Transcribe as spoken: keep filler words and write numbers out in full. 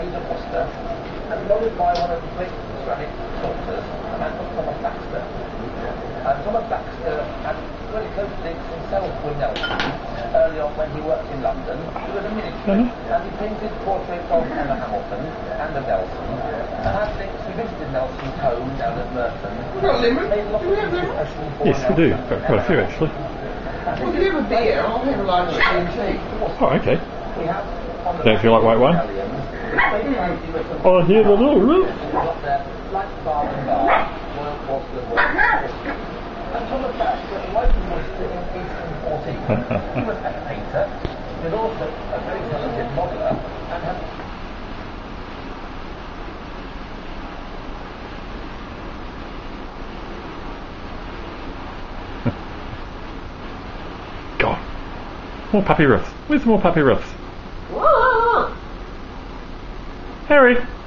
raised at Worcester, and followed by one of the great ceramic sculptors, a man called Thomas Baxter. And Thomas Baxter had very close links himself with Nelson. Early on when he worked in London, he was a ministry, mm-hmm. and he painted portraits of Emma Hamilton and of Nelson, and had links. We visited Nelson's home down at Merton. We've got lemon. Do we have lemon? Yes, we do. Got quite a few actually. Well, if you have a beer, I'll have a large tea. Oh, okay. Don't feel like white wine? Oh, here the little. And Thomas Baxter, like he was in eighteen fourteen, he was a painter, he was also a very talented modeller, and had... God. More puppy roofs. Where's more puppy roofs? Harry!